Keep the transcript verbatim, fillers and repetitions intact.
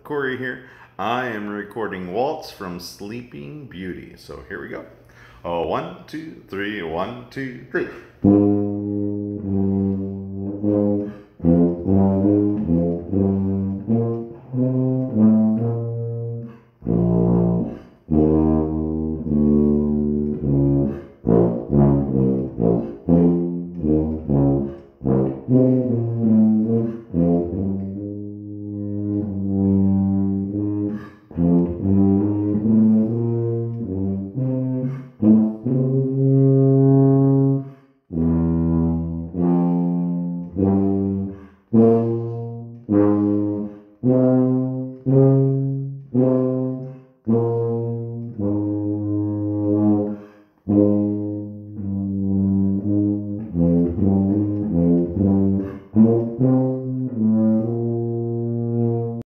Corey here. I am recording Waltz from Sleeping Beauty. So here we go. Oh, one, two, three, one, two, three.